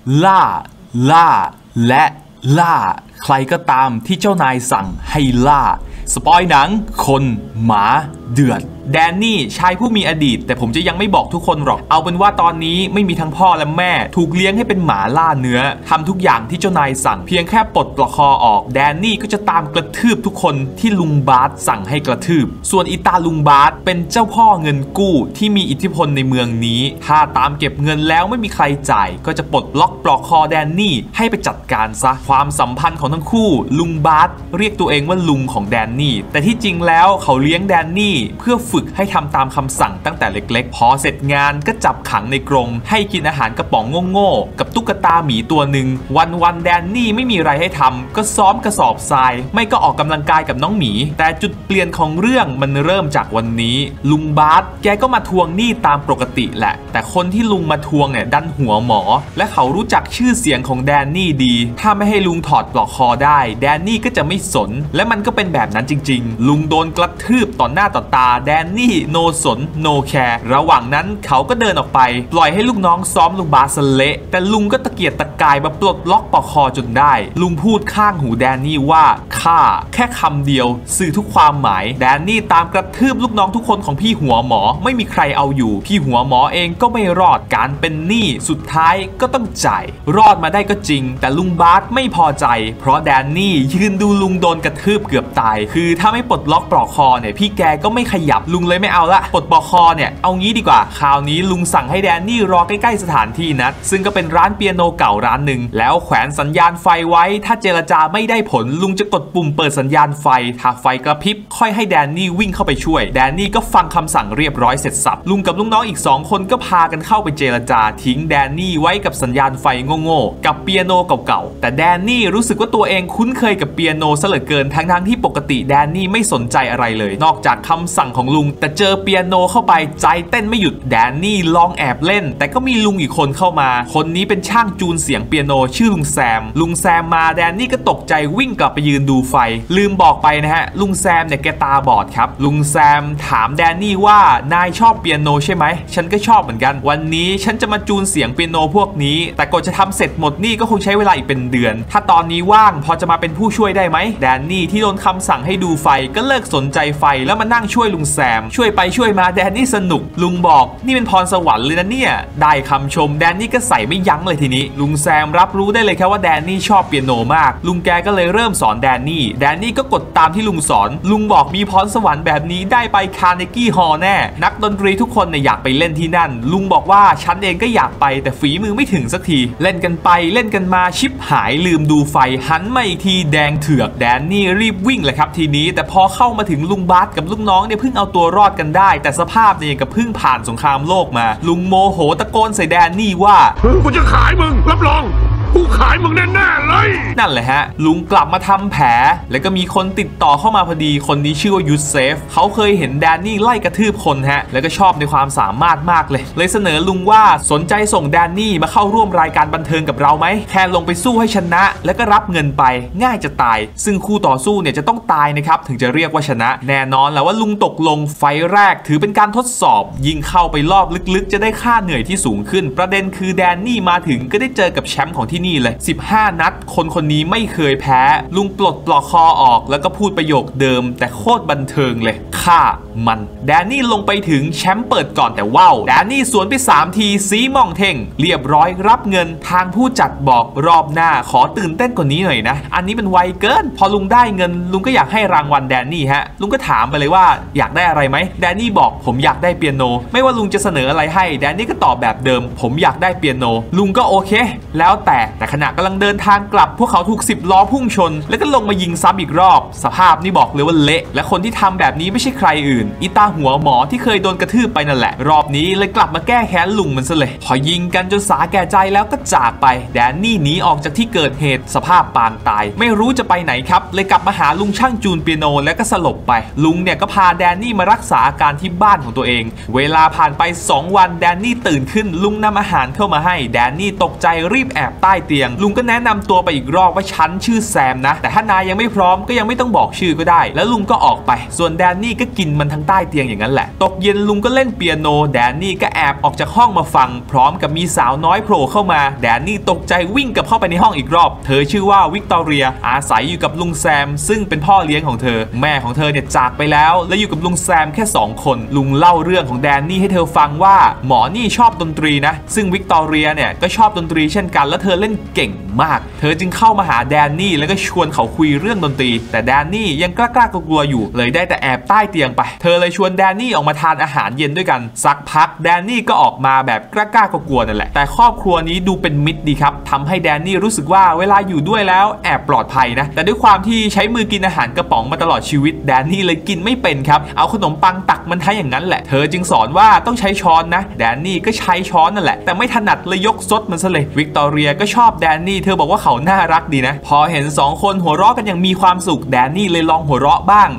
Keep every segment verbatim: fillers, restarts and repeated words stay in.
ล่าล่าและล่าใครก็ตามที่เจ้านายสั่งให้ล่าสปอยหนังคนหมาเดือดแดนนี่ชายผู้มีอดีตแต่ผมจะยังไม่บอกทุกคนหรอกเอาเป็นว่าตอนนี้ไม่มีทั้งพ่อและแม่ถูกเลี้ยงให้เป็นหมาล่าเนื้อทำทุกอย่างที่เจ้านายสั่งเพียงแค่ปลดปลอกคอออกแดนนี่ก็จะตามกระทืบทุกคนที่ลุงบาสสั่งให้กระทืบส่วนอีตาลุงบาสเป็นเจ้าพ่อเงินกู้ที่มีอิทธิพลในเมืองนี้ถ้าตามเก็บเงินแล้วไม่มีใครจ่ายก็จะปลดล็อกปลอกคอแดนนี่ให้ไปจัดการซะความสัมพันธ์ของทั้งคู่ลุงบาสเรียกตัวเองว่าลุงของแดนนี่แต่ที่จริงแล้วเขาเลี้ยงแดนนี่เพื่อฝึกให้ทำตามคำสั่งตั้งแต่เล็กๆพอเสร็จงานก็จับขังในกรงให้กินอาหารกระป๋องโง่ๆกับตุ๊กตาหมีตัวหนึ่งวันๆแดนนี่ไม่มีอะไรให้ทำก็ซ้อมกระสอบทรายไม่ก็ออกกำลังกายกับน้องหมีแต่จุดเปลี่ยนของเรื่องมันเริ่มจากวันนี้ลุงบาสแกก็มาทวงหนี้ตามปกติแหละแต่คนที่ลุงมาทวงเนี่ยดันหัวหมอและเขารู้จักชื่อเสียงของแดนนี่ดีถ้าไม่ให้ลุงถอดปลอกคอได้แดนนี่ก็จะไม่สนและมันก็เป็นแบบนั้นจริงๆลุงโดนกระทืบต่อหน้าต่อตาแดนนี่โนสนโนแคร์ระหว่างนั้นเขาก็เดินออกไปปล่อยให้ลูกน้องซ้อมลุงบาสเละแต่ลุงก็ตะเกียกตะกายมาปลดล็อกปลอกคอจนได้ลุงพูดข้างหูแดนนี่ว่าฆ่าแค่คำเดียวสื่อทุกความหมายแดนนี่ตามกระทืบลูกน้องทุกคนของพี่หัวหมอไม่มีใครเอาอยู่พี่หัวหมอเองก็ไม่รอดการเป็นหนี้สุดท้ายก็ต้องจ่ายรอดมาได้ก็จริงแต่ลุงบาสไม่พอใจเพราะแดนนี่ยืนดูลุงโดนกระทืบเกือบตายคือถ้าไม่ปลดล็อกปลอกคอเนี่ยพี่แกก็ไม่ขยับลุงเลยไม่เอาละปลดปลอกคอเนี่ยเอางี้ดีกว่าคราวนี้ลุงสั่งให้แดนนี่รอใกล้ๆสถานที่นัดซึ่งก็เป็นร้านเปียโนเก่าร้านหนึ่งแล้วแขวนสัญญาณไฟไว้ถ้าเจรจาไม่ได้ผลลุงจะกดปุ่มเปิดสัญญาณไฟถ้าไฟกระพริบค่อยให้แดนนี่วิ่งเข้าไปช่วยแดนนี่ก็ฟังคำสั่งเรียบร้อยเสร็จสับลุงกับลูกน้องอีกสองคนก็พากันเข้าไปเจรจาทิ้งแดนนี่ไว้กับสัญญาณไฟโง่ๆกับเปียโนเก่าๆแต่แดนนี่รู้สึกว่าตัวเองคุ้นเคยกับเปียโนซะเหลือเกินทั้งๆที่ปกติแดนนี่ไม่สนใจอะไรเลยนอกจากคำสั่งของลุงแต่เจอเปียโนเข้าไปใจเต้นไม่หยุดแดนนี่ลองแอบเล่นแต่ก็มีลุงอีกคนเข้ามาคนนี้เป็นช่างจูนเสียงเปียโนชื่อลุงแซมลุงแซมมาแดนนี่ก็ตกใจวิ่งกลับไปยืนดูไฟลืมบอกไปนะฮะลุงแซมเนี่ยแกตาบอดครับลุงแซมถามแดนนี่ว่านายชอบเปียโนใช่ไหมฉันก็ชอบเหมือนกันวันนี้ฉันจะมาจูนเสียงเปียโนพวกนี้แต่กว่าจะทำเสร็จหมดนี่ก็คงใช้เวลาอีกเป็นเดือนถ้าตอนนี้ว่างพอจะมาเป็นผู้ช่วยได้ไหมแดนนี่ที่โดนคำสั่งให้ดูไฟก็เลิกสนใจไฟแล้วมานั่งช่วยลุงแซมช่วยไปช่วยมาแดนนี่สนุกลุงบอกนี่เป็นพรสวรรค์เลยนะเนี่ยได้คำชมแดนนี่ก็ใส่ไม่ยั้งเลยทีนี้ลุงแซมรับรู้ได้เลยครับว่าแดนนี่ชอบเปียโนมากลุงแกก็เลยเริ่มสอนแดนนี่แดนนี่ก็กดตามที่ลุงสอนลุงบอกมีพรสวรรค์แบบนี้ได้ไปคาร์เนกี้ฮอลล์แน่นักดนตรีทุกคนเนี่ยอยากไปเล่นที่นั่นลุงบอกว่าฉันเองก็อยากไปแต่ฝีมือไม่ถึงสักทีเล่นกันไปเล่นกันมาชิปหายลืมดูไฟหันมาอีกทีแดงเถือกแดนนี่รีบวิ่งเลยครับทีนี้แต่พอเข้ามาถึงลุงบาสกับลูกน้องเนี่ยเพิ่งเอาตัวรอดกันได้แต่สภาพเนี่ยกับเพิ่งผ่านสงครามโลกมาลุงโมโหตะโกนใส่แดนนี่ว่ากูจะขายมึงรับรองกูขายมึงแน่ๆเลยนั่นแหละฮะลุงกลับมาทำแผลแล้วก็มีคนติดต่อเข้ามาพอดีคนนี้ชื่อว่ายูเซฟเขาเคยเห็นแดนนี่ไล่กระทืบคนฮะแล้วก็ชอบในความสามารถมากเลยเลยเสนอลุงว่าสนใจส่งแดนนี่มาเข้าร่วมรายการบันเทิงกับเราไหมแค่ลงไปสู้ให้ชนะแล้วก็รับเงินไปง่ายจะตายซึ่งคู่ต่อสู้เนี่ยจะต้องตายนะครับถึงจะเรียกว่าชนะแน่นอนแหละว่าลุงตกลงไฟแรกถือเป็นการทดสอบยิงเข้าไปรอบลึกๆจะได้ค่าเหนื่อยที่สูงขึ้นประเด็นคือแดนนี่มาถึงก็ได้เจอกับแชมป์ของที่นี่เลยสิบห้านัดคนคนนี้ไม่เคยแพ้ลุงปลดปลอกคอออกแล้วก็พูดประโยคเดิมแต่โคตรบันเทิงเลยฆ่ามันแดนนี่ลงไปถึงแชมป์เปิดก่อนแต่ว้าวแดนนี่สวนไปสามทีซีมองเท่งเรียบร้อยรับเงินทางผู้จัดบอกรอบหน้าขอตื่นเต้นกว่านี้หน่อยนะอันนี้มันไวเกินพอลุงได้เงินลุงก็อยากให้รางวัลแดนนี่ฮะลุงก็ถามไปเลยว่าอยากได้อะไรไหมแดนนี่บอกผมอยากได้เปียโนไม่ว่าลุงจะเสนออะไรให้แดนนี่ก็ตอบแบบเดิมผมอยากได้เปียโนลุงก็โอเคแล้วแต่แต่ขณะกำลังเดินทางกลับพวกเขาถูกสิบล้อพุ่งชนแล้วก็ลงมายิงซ้ำอีกรอบสภาพนี่บอกเลยว่าเละและคนที่ทำแบบนี้ไม่ใช่ใครอื่นอีตาหัวหมอที่เคยโดนกระทืบไปนั่นแหละรอบนี้เลยกลับมาแก้แค้นลุงมันซะเลยพอยิงกันจนสาแก่ใจแล้วก็จากไปแดนนี่หนีออกจากที่เกิดเหตุสภาพปางตายไม่รู้จะไปไหนครับเลยกลับมาหาลุงช่างจูนเปียโนแล้วก็สลบไปลุงเนี่ยก็พาแดนนี่มารักษาอาการที่บ้านของตัวเองเวลาผ่านไปสองวันแดนนี่ตื่นขึ้นลุงนำอาหารเข้ามาให้แดนนี่ตกใจรีบแอบใต้เตียงลุงก็แนะนำตัวไปอีกรอบว่าฉันชื่อแซมนะแต่ถ้านายยังไม่พร้อมก็ยังไม่ต้องบอกชื่อก็ได้แล้วลุงก็ออกไปส่วนแดนนี่ก็กินมันทั้งใต้เตียงอย่างนั้นแหละตกเย็นลุงก็เล่นเปียโนแดนนี่ก็แอบออกจากห้องมาฟังพร้อมกับมีสาวน้อยโผล่เข้ามาแดนนี่ตกใจวิ่งกลับเข้าไปในห้องอีกรอบเธอชื่อว่าวิกตอเรียอาศัยอยู่กับลุงแซมซึ่งเป็นพ่อเลี้ยงของเธอแม่ของเธอเนี่ยจากไปแล้วและอยู่กับลุงแซมแค่สองคนลุงเล่าเรื่องของแดนนี่ให้เธอฟังว่าหมอนี่ชอบดนตรีนะซึ่งวิกตอเรียเนี่ยก็ชอบดนตรีเช่นกันและเธอเล่นเก่งมากเธอจึงเข้ามาหาแดนนี่แล้วก็ชวนเขาคุยเรื่องดนตรีแต่แดนนี่ยังกล้ากลัวๆอยู่เลยได้แต่แอบใต้เตียงไปเธอเลยชวนแดนนี่ออกมาทานอาหารเย็นด้วยกันสักพักแดนนี่ก็ออกมาแบบกล้ากลัวๆนั่นแหละแต่ครอบครัวนี้ดูเป็นมิตรดีครับทำให้แดนนี่รู้สึกว่าเวลาอยู่ด้วยแล้วแอบปลอดภัยนะแต่ด้วยความที่ใช้มือกินอาหารกระป๋องมาตลอดชีวิตแดนนี่เลยกินไม่เป็นครับเอาขนมปังตักมันให้อย่างนั้นแหละเธอจึงสอนว่าต้องใช้ช้อนนะแดนนี่ก็ใช้ช้อนนั่นแหละแต่ไม่ถนัดเลยยกซดมันซะเลยวิกตอเรียก็ชอบแดนนี่เธอบอกว่าเขาน่ารักดีนะพอเห็นสองคนหัวเราะกันอย่างมีความสุขแดนนี่เลยลองหัวเราะบ้าง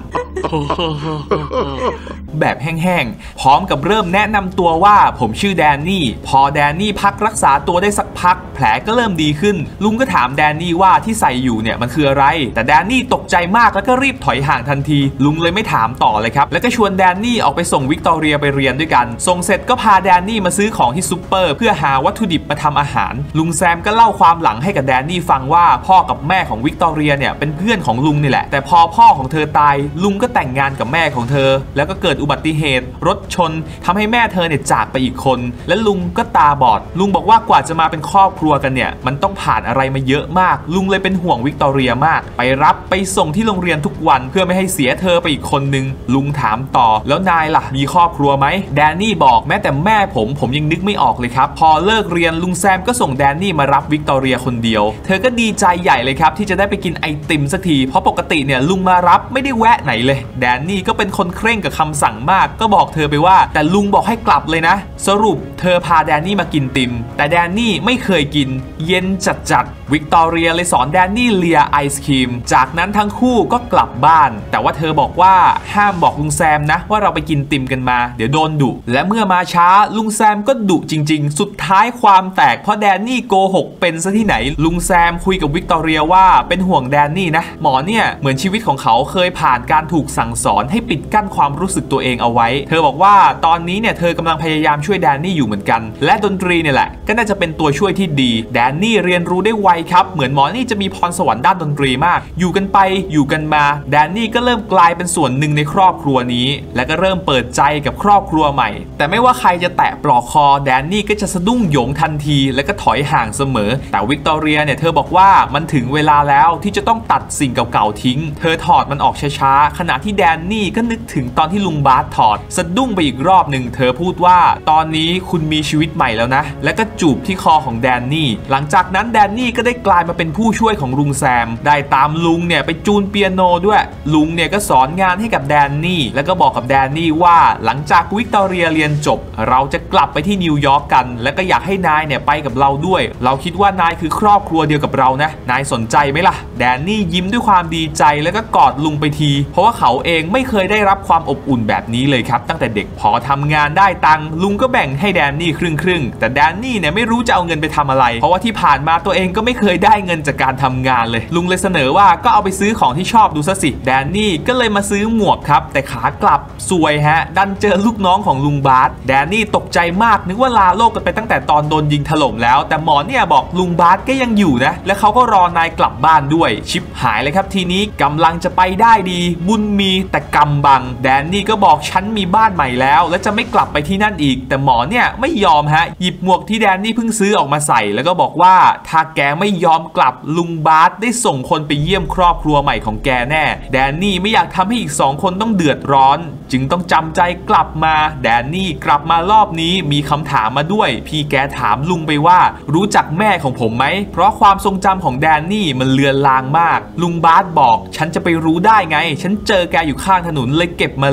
แบบแห้งๆพร้อมกับเริ่มแนะนำตัวว่าผมชื่อแดนนี่พอแดนนี่พักรักษาตัวได้สักพักแผลก็เริ่มดีขึ้นลุงก็ถามแดนนี่ว่าที่ใส่อยู่เนี่ยมันคืออะไรแต่แดนนี่ตกใจมากแล้วก็รีบถอยห่างทันทีลุงเลยไม่ถามต่อเลยครับแล้วก็ชวนแดนนี่ออกไปส่งวิกตอเรียไปเรียนด้วยกันส่งเสร็จก็พาแดนนี่มาซื้อของที่ซุปเปอร์เพื่อหาวัตถุดิบมาทำอาหารลุงแซมก็เล่าความหลังให้กับแดนนี่ฟังว่าพ่อกับแม่ของวิกตอเรียเนี่ยเป็นเพื่อนของลุงนี่แหละแต่พอพ่อของเธอตายลุงก็แต่งงานกับแม่ของเธอแล้วก็เกิดอุบัติเหตุรถชนทำให้แม่เธอเนี่ยจากไปอีกคนและลุงก็ตาบอดลุงบอกว่ากว่าจะมาเป็นครอบครัวกันเนี่ยมันต้องผ่านอะไรมาเยอะมากลุงเลยเป็นห่วงวิกตอเรียมากไปรับไปส่งที่โรงเรียนทุกวันเพื่อไม่ให้เสียเธอไปอีกคนนึงลุงถามต่อแล้วนายล่ะมีครอบครัวไหมแดนนี่บอกแม้แต่แม่ผมผมยังนึกไม่ออกเลยครับพอเลิกเรียนลุงแซมก็ส่งแดนนี่มารับวิกตอเรียคนเดียวเธอก็ดีใจใหญ่เลยครับที่จะได้ไปกินไอติมสักทีเพราะปกติเนี่ยลุงมารับไม่ได้แวะไหนเลยแดนนี่ก็เป็นคนเคร่งกับคำสั่งมากก็บอกเธอไปว่าแต่ลุงบอกให้กลับเลยนะสรุปเธอพาแดนนี่มากินติมแต่แดนนี่ไม่เคยกินเย็นจัดๆวิกตอเรียเลยสอนแดนนี่เลียไอศครีมจากนั้นทั้งคู่ก็กลับบ้านแต่ว่าเธอบอกว่าห้ามบอกลุงแซมนะว่าเราไปกินติมกันมาเดี๋ยวโดนดุและเมื่อมาช้าลุงแซมก็ดุจริงๆสุดท้ายความแตกเพราะแดนนี่โกหกเป็นซะที่ไหนลุงแซมคุยกับวิกตอเรียว่าเป็นห่วงแดนนี่นะหมอเนี่ยเหมือนชีวิตของเขาเคยผ่านการถูกสั่งสอนให้ปิดกั้นความรู้สึกตัวเองเอาไว้เธอบอกว่าตอนนี้เนี่ยเธอกำลังพยายามช่วยแดนนี่อยู่เหมือนกันและดนตรีเนี่ยแหละก็น่าจะเป็นตัวช่วยที่ดีแดนนี่เรียนรู้ได้ไวครับเหมือนหมอนี่จะมีพรสวรรค์ด้านดนตรีมากอยู่กันไปอยู่กันมาแดนนี่ก็เริ่มกลายเป็นส่วนหนึ่งในครอบครัวนี้และก็เริ่มเปิดใจกับครอบครัวใหม่แต่ไม่ว่าใครจะแตะปลอกคอแดนนี่ก็จะสะดุ้งโยงทันทีและก็ถอยห่างเสมอแต่วิกตอเรียเนี่ยเธอบอกว่ามันถึงเวลาแล้วที่จะต้องตัดสิ่งเก่าๆทิ้งเธอถอดมันออกช้าๆขณะที่แดนนี่ก็นึกถึงตอนที่ลุงบาสถอดสะดุ้งไปอีกรอบหนึ่งเธอพูดว่าตอนนี้คุณมีชีวิตใหม่แล้วนะและก็จูบที่คอของแดนนี่หลังจากนั้นแดนนี่ก็ได้กลายมาเป็นผู้ช่วยของลุงแซมได้ตามลุงเนี่ยไปจูนเปียโนด้วยลุงเนี่ยก็สอนงานให้กับแดนนี่แล้วก็บอกกับแดนนี่ว่าหลังจากวิกตอเรียเรียนจบเราจะกลับไปที่นิวยอร์กกันและก็อยากให้นายเนี่ยไปกับเราด้วยเราคิดว่านายคือครอบครัวเดียวกับเรานะนายสนใจไหมล่ะแดนนี่ยิ้มด้วยความดีใจแล้วก็กอดลุงไปทีเพราะว่าเขาเองไม่เคยได้รับความอบอุ่นแบบนี้เลยครับตั้งแต่เด็กพอทำงานได้ตังค์ลุงก็แบ่งให้แดนนี่ครึ่งครึ่งแต่แดนนี่เนี่ยไม่รู้จะเอาเงินไปทำอะไรเพราะว่าที่ผ่านมาตัวเองก็ไม่เคยได้เงินจากการทำงานเลยลุงเลยเสนอว่าก็เอาไปซื้อของที่ชอบดูซะสิแดนนี่ก็เลยมาซื้อหมวกครับแต่ขากลับซวยฮะดันเจอลูกน้องของลุงบาสแดนนี่ตกใจมากนึกว่าลาโลกกันไปตั้งแต่ตอนโดนยิงถล่มแล้วแต่หมอเนี่ยบอกลุงบาสก็ยังอยู่นะและเขาก็รอนายกลับบ้านด้วยชิบหายเลยครับทีนี้กำลังจะไปได้ดีบุญมีแต่กำบังแดนนี่ก็บอกฉันมีบ้านใหม่แล้วและจะไม่กลับไปที่นั่นอีกแต่หมอเนี่ยไม่ยอมฮะหยิบหมวกที่แดนนี่เพิ่งซื้อออกมาใส่แล้วก็บอกว่าถ้าแกไม่ยอมกลับลุงบาสได้ส่งคนไปเยี่ยมครอบครัวใหม่ของแกแน่แดนนี่ไม่อยากทำให้อีกสองคนต้องเดือดร้อนจึงต้องจำใจกลับมาแดนนี่กลับมารอบนี้มีคำถามมาด้วยพี่แกถามลุงไปว่ารู้จักแม่ของผมไหมเพราะความทรงจำของแดนนี่มันเลือนลางมากลุงบาสบอกฉันจะไปรู้ได้ไงฉันเจอแกอยู่ข้างถนนเลยเก็บมาเลี้ยง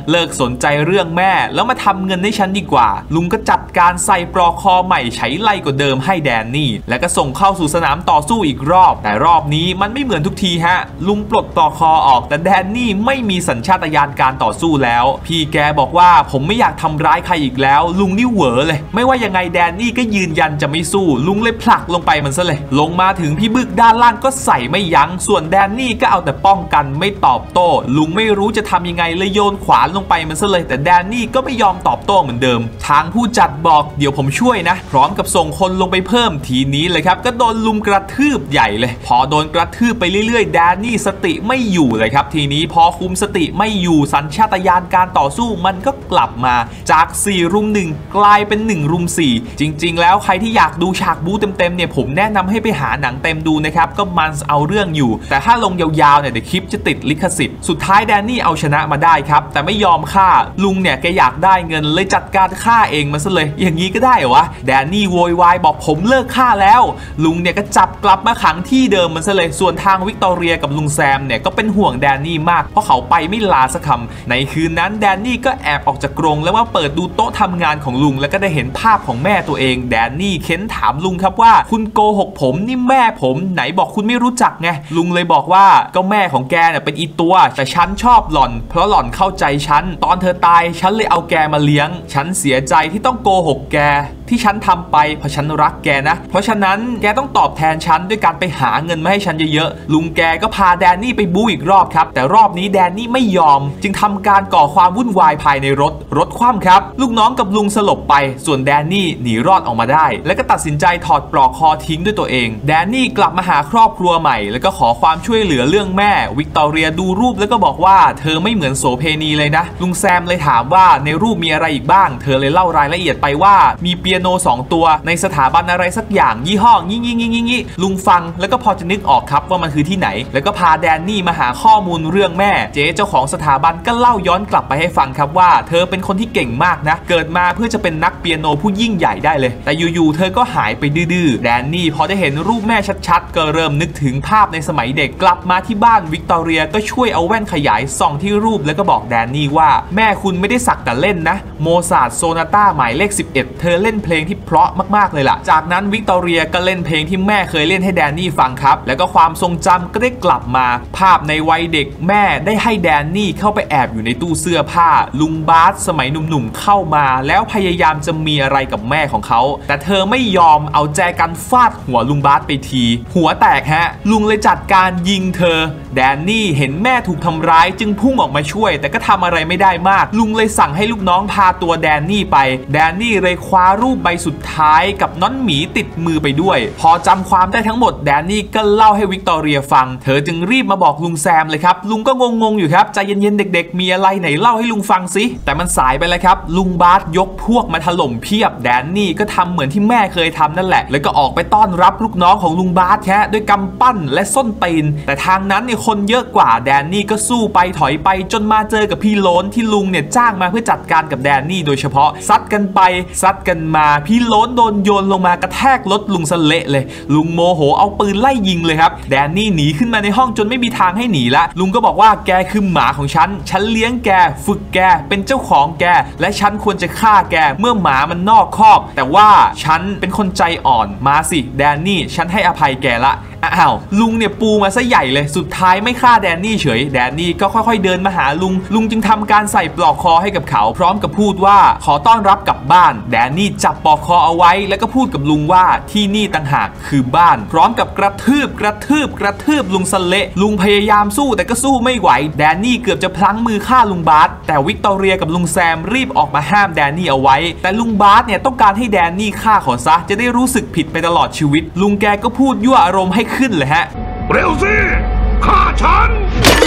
เลิกสนใจเรื่องแม่แล้วมาทำเงินให้ฉันดีกว่าลุงก็จัดการใส่ปลอกคอใหม่ใช้ไล่กว่าเดิมให้แดนนี่แล้วก็ส่งเข้าสู่สนามต่อสู้อีกรอบแต่รอบนี้มันไม่เหมือนทุกทีฮะลุงปลดปลอกคอออกแต่แดนนี่ไม่มีสัญชาตญาณการต่อสู้แล้วพี่แกบอกว่าผมไม่อยากทำร้ายใครอีกแล้วลุงนี่เหวอเลยไม่ว่ายังไงแดนนี่ก็ยืนยันจะไม่สู้ลุงเลยผลักลงไปมันซะเลยลงมาถึงพี่บึกด้านล่างก็ใส่ไม่ยั้งส่วนแดนนี่ก็เอาแต่ป้องกันไม่ตอบโต้ลุงไม่รู้จะทำยังไงเลยโยนขวานลงไปมันซะเลยแต่แดนนี่ก็ไม่ยอมตอบโต้เหมือนเดิมทางผู้จัดบอกเดี๋ยวผมช่วยนะพร้อมกับส่งคนลงไปเพิ่มทีนี้เลยครับก็โดนลุมกระทืบใหญ่เลยพอโดนกระทืบไปเรื่อยๆแดนนี่สติไม่อยู่เลยครับทีนี้พอคุมสติไม่อยู่สัญชาตญาณการต่อสู้มันก็กลับมาจากสี่รุมหนึ่งกลายเป็นหนึ่งรุมสี่จริงๆแล้วใครที่อยากดูฉากบู๊เต็มๆเนี่ยผมแนะนำให้ไปหาหนังเต็มดูนะครับก็มันเอาเรื่องอยู่แต่ถ้าลงยาวๆเนี่ยเดี๋ยวคลิปจะติดลิขสิทธิ์สุดท้ายแดนนี่เอาชนะมาได้ครับแต่ไม่ยอมฆ่าลุงเนี่ยแกอยากได้เงินเลยจัดการฆ่าเองมาซะเลยอย่างนี้ก็ได้เหรอวะแดนนี่โวยวายบอกผมเลิกฆ่าแล้วลุงเนี่ยก็จับกลับมาขังที่เดิมมันซะเลยส่วนทางวิกตอเรียกับลุงแซมเนี่ยก็เป็นห่วงแดนนี่มากเพราะเขาไปไม่ลาสักคำในคืนนั้นแดนนี่ก็แอบออกจากกรงแล้วว่าเปิดดูโต๊ะทำงานของลุงแล้วก็ได้เห็นภาพของแม่ตัวเองแดนนี่เค้นถามลุงครับว่าคุณโกหกผมนี่แม่ผมไหนบอกคุณไม่รู้จักไงลุงเลยบอกว่าก็แม่ของแกเนี่ยเป็นอีตัวแต่ฉันชอบหล่อนเพราะหล่อนเข้าใจฉันตอนเธอตายฉันเลยเอาแกมาเลี้ยงฉันเสียใจที่ต้องโกหกแกที่ฉันทำไปเพราะฉันรักแกนะเพราะฉะนั้นแกต้องตอบแทนฉันด้วยการไปหาเงินมาให้ฉันเยอะๆลุงแกก็พาแดนนี่ไปบู๊อีกรอบครับแต่รอบนี้แดนนี่ไม่ยอมจึงทำการก่อความวุ่นวายภายในรถรถคว่ำครับลูกน้องกับลุงสลบไปส่วนแดนนี่หนีรอดออกมาได้แล้วก็ตัดสินใจถอดปลอกคอทิ้งด้วยตัวเองแดนนี่กลับมาหาครอบครัวใหม่แล้วก็ขอความช่วยเหลือเรื่องแม่วิกตอเรียดูรูปแล้วก็บอกว่าเธอไม่เหมือนโสเพณีเลยนะลุงแซมเลยถามว่าในรูปมีอะไรอีกบ้างเธอเลยเล่ารายละเอียดไปว่ามีเปียโนสองตัวในสถาบันอะไรสักอย่างยี่ห้องี้งี้งี้งี้ลุงฟังแล้วก็พอจะนึกออกครับว่ามันคือที่ไหนแล้วก็พาแดนนี่มาหาข้อมูลเรื่องแม่เจ๊เจ้าของสถาบันก็เล่าย้อนกลับไปให้ฟังครับว่าเธอเป็นคนที่เก่งมากนะเกิดมาเพื่อจะเป็นนักเปียโนผู้ยิ่งใหญ่ได้เลยแต่อยู่ๆเธอก็หายไปดื้อๆแดนนี่พอได้เห็นรูปแม่ชัดๆก็เริ่มนึกถึงภาพในสมัยเด็กกลับมาที่บ้านวิกตอเรียก็ช่วยเอาแว่นขยายส่องที่รูปแล้วก็บอกแดนนี่ว่าแม่คุณไม่ได้สักแต่เล่นนะโมซาร์ทโซนาต้าหมายเลขสิบเอ็ดเธอเล่นเพลงที่เพราะมากๆเลยล่ะจากนั้นวิกตอเรียก็เล่นเพลงที่แม่เคยเล่นให้แดนนี่ฟังครับแล้วก็ความทรงจำก็ได้กลับมาภาพในวัยเด็กแม่ได้ให้แดนนี่เข้าไปแอบอยู่ในตู้เสื้อผ้าลุงบาสสมัยหนุ่มๆเข้ามาแล้วพยายามจะมีอะไรกับแม่ของเขาแต่เธอไม่ยอมเอาแจกันฟาดหัวลุงบาสไปทีหัวแตกฮะลุงเลยจัดการยิงเธอแดนนี่เห็นแม่ถูกทำร้ายจึงพุ่งออกมาช่วยแต่ก็ทำอะไรไม่ได้มากลุงเลยสั่งให้ลูกน้องพาตัวแดนนี่ไปแดนนี่เลยคว้ารูปใบสุดท้ายกับน้อนหมีติดมือไปด้วยพอจำความได้ทั้งหมดแดนนี่ก็เล่าให้วิกตอเรียฟังเธอจึงรีบมาบอกลุงแซมเลยครับลุงก็งงๆอยู่ครับใจเย็นๆเด็กๆมีอะไรไหนเล่าให้ลุงฟังสิแต่มันสายไปแล้วครับลุงบาสยกพวกมาถล่มเพียบแดนนี่ก็ทำเหมือนที่แม่เคยทำนั่นแหละแล้วก็ออกไปต้อนรับลูกน้องของลุงบาสแค่ด้วยกำปั้นและส้นตีนแต่ทางนั้นเนี่ยคนเยอะกว่าแดนนี่ก็สู้ไปถอยไปจนมาเจอกับพี่โล้นที่ลุงเนี่ยจ้างมาเพื่อจัดการกับแดนนี่โดยเฉพาะซัดกันไปซัดกันมาพี่โล้นโดนโยนลงมากระแทกรถลุงสะเละเลยลุงโมโหเอาปืนไล่ยิงเลยครับแดนนี่หนีขึ้นมาในห้องจนไม่มีทางให้หนีละลุงก็บอกว่าแกคือหมาของฉันฉันเลี้ยงแกฝึกแกเป็นเจ้าของแกและฉันควรจะฆ่าแกเมื่อหมามันนอกคอกแต่ว่าฉันเป็นคนใจอ่อนมาสิแดนนี่ฉันให้อภัยแกละอ้าวลุงเนี่ยปูมาซะใหญ่เลยสุดท้ายไม่ฆ่าแดนนี่เฉยแดนนี่ก็ค่อยๆเดินมาหาลุงลุงจึงทำการใส่ปลอกคอให้กับเขาพร้อมกับพูดว่าขอต้อนรับกลับบ้านแดนนี่จับปลอกคอเอาไว้แล้วก็พูดกับลุงว่าที่นี่ต่างหากคือบ้านพร้อมกับกระทืบกระทืบกระทืบลุงสเละลุงพยายามสู้แต่ก็สู้ไม่ไหวแดนนี่เกือบจะพลั้งมือฆ่าลุงบาสแต่วิกตอเรียกับลุงแซมรีบออกมาห้ามแดนนี่เอาไว้แต่ลุงบาสเนี่ยต้องการให้แดนนี่ฆ่าเขาซะจะได้รู้สึกผิดไปตลอดชีวิตลุงแกก็พูดยั่วอารมณ์ให้ขึ้นเลยฮะเร็วสิฆ่าฉัน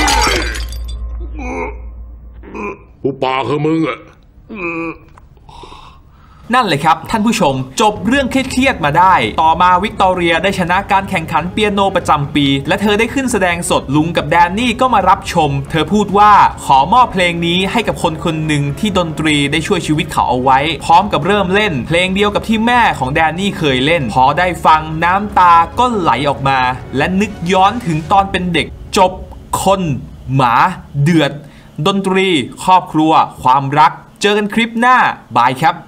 ผู้ป่าคือมึงอะนั่นเลยครับท่านผู้ชมจบเรื่องเครียดๆมาได้ต่อมาวิกตอเรียได้ชนะการแข่งขันเปียโนประจำปีและเธอได้ขึ้นแสดงสดลุงกับแดนนี่ก็มารับชมเธอพูดว่าขอมอบเพลงนี้ให้กับคนคนหนึ่งที่ดนตรีได้ช่วยชีวิตเขาเอาไว้พร้อมกับเริ่มเล่นเพลงเดียวกับที่แม่ของแดนนี่เคยเล่นพอได้ฟังน้ำตาก็ไหลออกมาและนึกย้อนถึงตอนเป็นเด็กจบคนหมาเดือดดนตรีครอบครัวความรักเจอกันคลิปหน้าบายครับ